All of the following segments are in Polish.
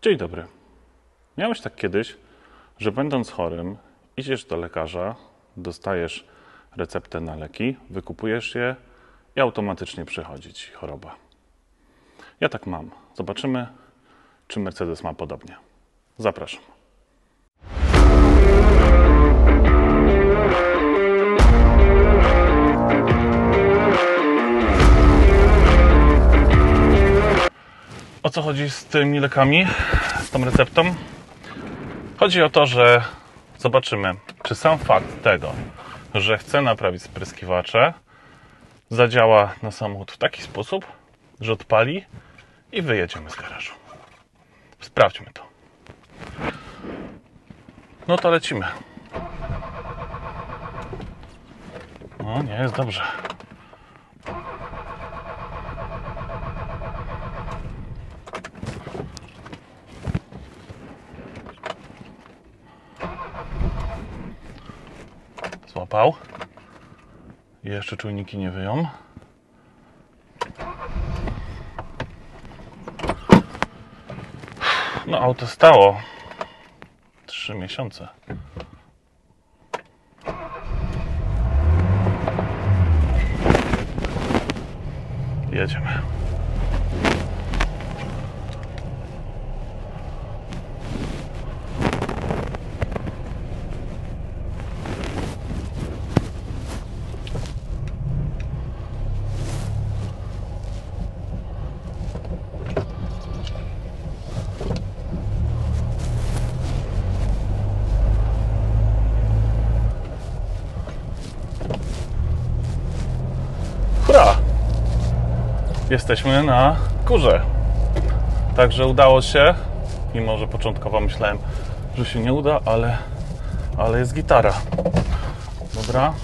Dzień dobry. Miałeś tak kiedyś, że będąc chorym, idziesz do lekarza, dostajesz receptę na leki, wykupujesz je i automatycznie przychodzi ci choroba. Ja tak mam. Zobaczymy, czy Mercedes ma podobnie. Zapraszam. O co chodzi z tymi lekami, z tą receptą? Chodzi o to, że zobaczymy, czy sam fakt tego, że chcę naprawić spryskiwacze, zadziała na samochód w taki sposób, że odpali i wyjedziemy z garażu. Sprawdźmy to. No to lecimy. No, nie jest dobrze. Złapał. Jeszcze czujniki nie wyją. No, auto stało 3 miesiące. Jedziemy. Hurra! Jesteśmy na górze. Także udało się, mimo że początkowo myślałem, że się nie uda, ale jest gitara. Dobra.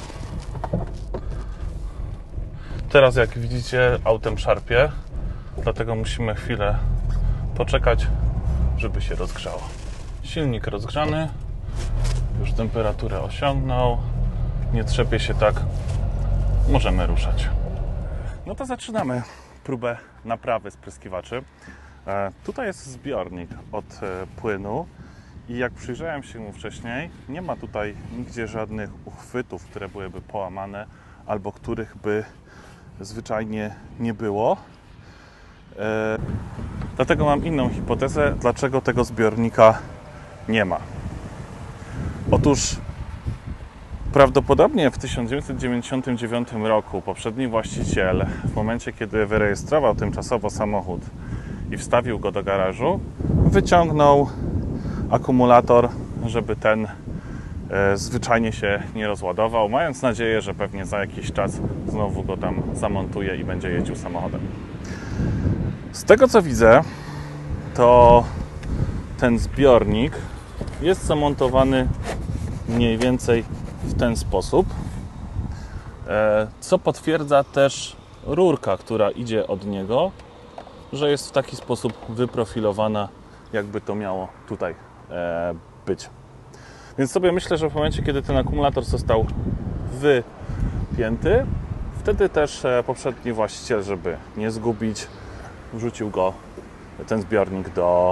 Teraz, jak widzicie, autem szarpie, dlatego musimy chwilę poczekać, żeby się rozgrzało. Silnik rozgrzany, już temperaturę osiągnął, nie trzepie się tak, możemy ruszać. No to zaczynamy próbę naprawy spryskiwaczy. Tutaj jest zbiornik od płynu i jak przyjrzałem się mu wcześniej, nie ma tutaj nigdzie żadnych uchwytów, które byłyby połamane albo których by zwyczajnie nie było. Dlatego mam inną hipotezę, dlaczego tego zbiornika nie ma. Otóż prawdopodobnie w 1999 roku poprzedni właściciel, w momencie kiedy wyrejestrował tymczasowo samochód i wstawił go do garażu, wyciągnął akumulator, żeby ten zwyczajnie się nie rozładował, mając nadzieję, że pewnie za jakiś czas znowu go tam zamontuje i będzie jeździł samochodem. Z tego co widzę, to ten zbiornik jest zamontowany mniej więcej w ten sposób, co potwierdza też rurka, która idzie od niego, że jest w taki sposób wyprofilowana, jakby to miało tutaj być. Więc sobie myślę, że w momencie, kiedy ten akumulator został wypięty, wtedy też poprzedni właściciel, żeby nie zgubić, wrzucił ten zbiornik do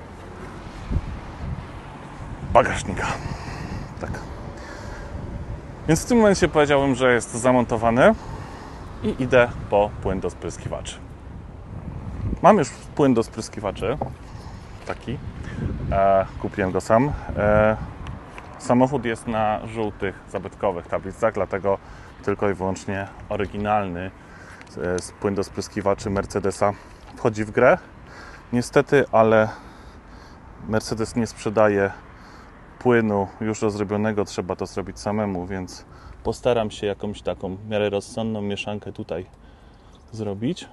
bagażnika. Tak. Więc w tym momencie powiedziałbym, że jest zamontowany i idę po płyn do spryskiwaczy. Mam już płyn do spryskiwaczy, taki, kupiłem go sam. Samochód jest na żółtych, zabytkowych tablicach, dlatego tylko i wyłącznie oryginalny płyn do spryskiwaczy Mercedesa wchodzi w grę. Niestety, ale Mercedes nie sprzedaje płynu już rozrobionego, trzeba to zrobić samemu, więc postaram się jakąś taką w miarę rozsądną mieszankę tutaj zrobić.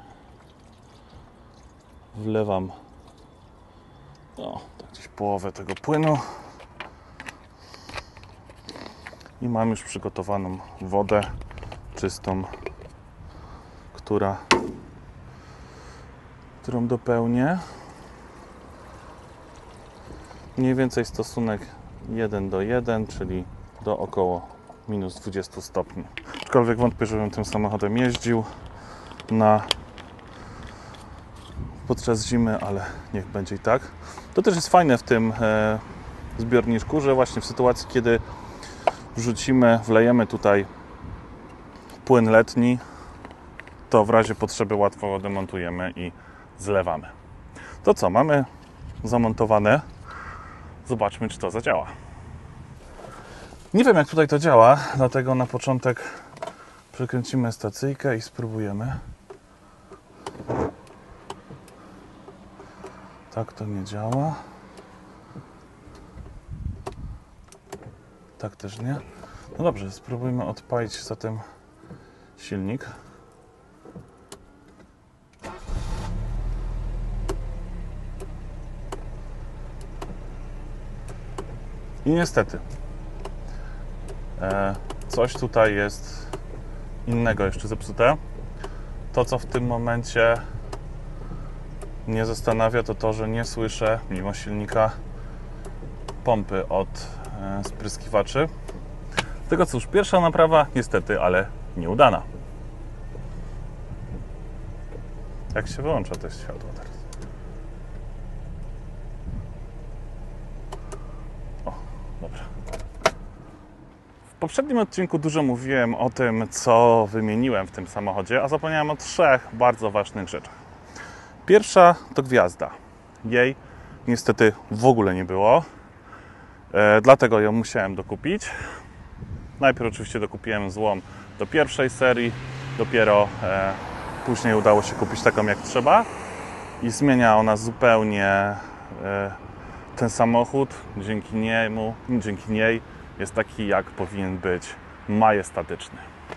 Wlewam tak gdzieś połowę tego płynu i mam już przygotowaną wodę czystą, którą dopełnię. Mniej więcej stosunek 1:1, czyli do około minus 20 stopni. Aczkolwiek wątpię, żebym tym samochodem jeździł na podczas zimy, ale niech będzie i tak. To też jest fajne w tym zbiorniczku, że właśnie w sytuacji, kiedy wlejemy tutaj płyn letni, to w razie potrzeby łatwo go demontujemy i zlewamy. To co, mamy zamontowane. Zobaczmy, czy to zadziała. Nie wiem, jak tutaj to działa, dlatego na początek przekręcimy stacyjkę i spróbujemy. Tak to nie działa. Tak też nie. No dobrze, spróbujmy odpalić zatem silnik. I niestety coś tutaj jest innego jeszcze zepsute. To, co w tym momencie mnie zastanawia, to to, że nie słyszę mimo silnika pompy od spryskiwaczy. Tego cóż, pierwsza naprawa niestety, ale nieudana. Jak się wyłącza to światło teraz? O, dobrze. W poprzednim odcinku dużo mówiłem o tym, co wymieniłem w tym samochodzie, a zapomniałem o 3 bardzo ważnych rzeczach. Pierwsza to gwiazda. Jej niestety w ogóle nie było, dlatego ją musiałem dokupić. Najpierw oczywiście dokupiłem złom do pierwszej serii, dopiero później udało się kupić taką jak trzeba i zmienia ona zupełnie ten samochód. Dzięki niej jest taki, jak powinien być, majestatyczny.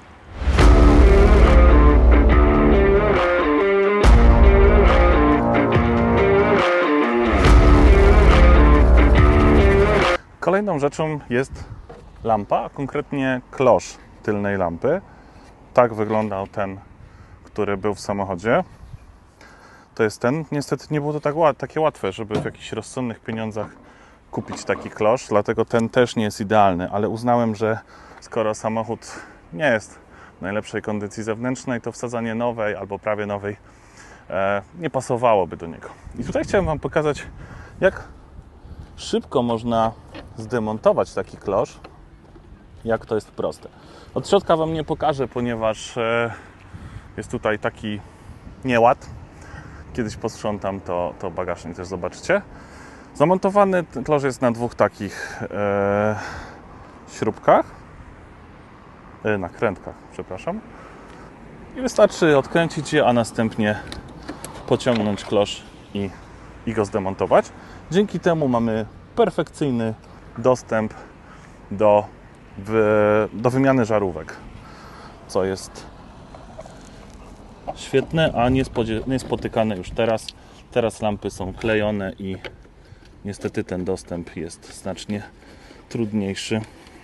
Kolejną rzeczą jest lampa, a konkretnie klosz tylnej lampy. Tak wyglądał ten, który był w samochodzie. To jest ten. Niestety nie było to takie łatwe, żeby w jakichś rozsądnych pieniądzach kupić taki klosz, dlatego ten też nie jest idealny, ale uznałem, że skoro samochód nie jest w najlepszej kondycji zewnętrznej, to wsadzanie nowej albo prawie nowej nie pasowałoby do niego. I tutaj chciałem Wam pokazać, jak szybko można zdemontować taki klosz, jak to jest proste. Od środka Wam nie pokażę, ponieważ jest tutaj taki nieład. Kiedyś posprzątam, to bagażnik też zobaczycie. Zamontowany ten klosz jest na 2 takich śrubkach, nakrętkach, przepraszam. I wystarczy odkręcić je, a następnie pociągnąć klosz i go zdemontować. Dzięki temu mamy perfekcyjny dostęp do wymiany żarówek, co jest świetne, a niespotykane już teraz. Teraz lampy są klejone i niestety ten dostęp jest znacznie trudniejszy.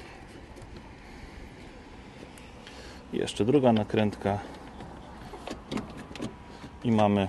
I jeszcze druga nakrętka i mamy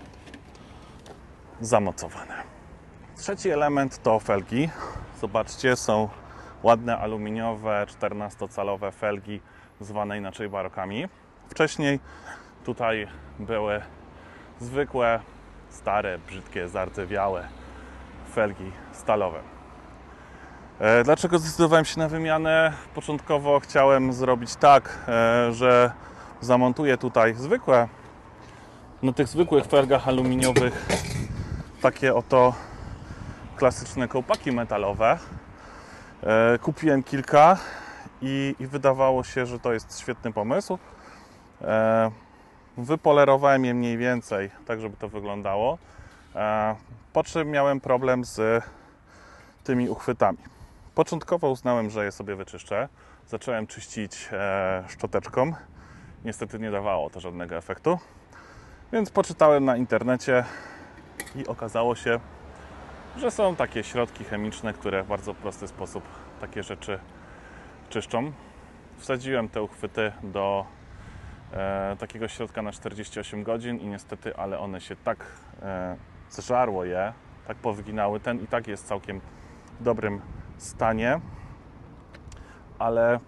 zamocowane. Trzeci element to felgi. Zobaczcie, są ładne aluminiowe 14-calowe felgi, zwane inaczej barokami. Wcześniej tutaj były zwykłe, stare, brzydkie, zardzewiałe felgi stalowe. Dlaczego zdecydowałem się na wymianę? Początkowo chciałem zrobić tak, że zamontuję tutaj na tych zwykłych felgach aluminiowych takie oto klasyczne kołpaki metalowe. Kupiłem kilka i wydawało się, że to jest świetny pomysł. Wypolerowałem je mniej więcej, tak żeby to wyglądało. Po czym miałem problem z tymi uchwytami. Początkowo uznałem, że je sobie wyczyszczę. Zacząłem czyścić szczoteczką. Niestety nie dawało to żadnego efektu. Więc poczytałem na internecie i okazało się, że są takie środki chemiczne, które w bardzo prosty sposób takie rzeczy czyszczą. Wsadziłem te uchwyty do takiego środka na 48 godzin i niestety, ale one się tak zżarło je, tak powyginały. Ten i tak jest w całkiem dobrym stanie, ale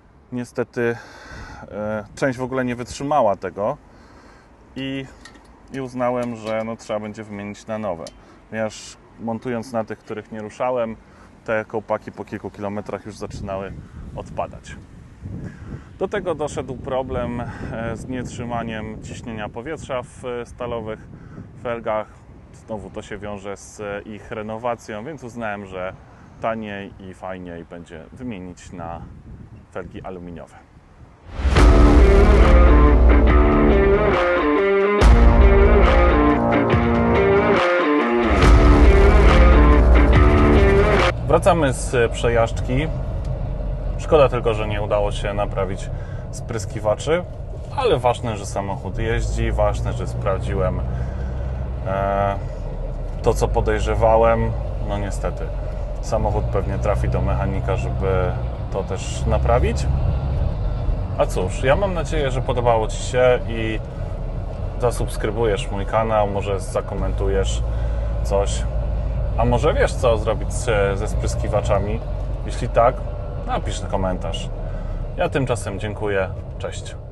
niestety część w ogóle nie wytrzymała tego i i uznałem, że no, trzeba będzie wymienić na nowe. Ponieważ montując na tych, których nie ruszałem, te kołpaki po kilku kilometrach już zaczynały odpadać. Do tego doszedł problem z nietrzymaniem ciśnienia powietrza w stalowych felgach. Znowu to się wiąże z ich renowacją, więc uznałem, że taniej i fajniej będzie wymienić na felgi aluminiowe. Wracamy z przejażdżki. Szkoda tylko, że nie udało się naprawić spryskiwaczy, ale ważne, że samochód jeździ, ważne, że sprawdziłem to, co podejrzewałem. No niestety, samochód pewnie trafi do mechanika, żeby to też naprawić. A cóż, ja mam nadzieję, że podobało Ci się i zasubskrybujesz mój kanał, może zakomentujesz coś. A może wiesz, co zrobić ze spryskiwaczami? Jeśli tak, napisz komentarz. Ja tymczasem dziękuję. Cześć.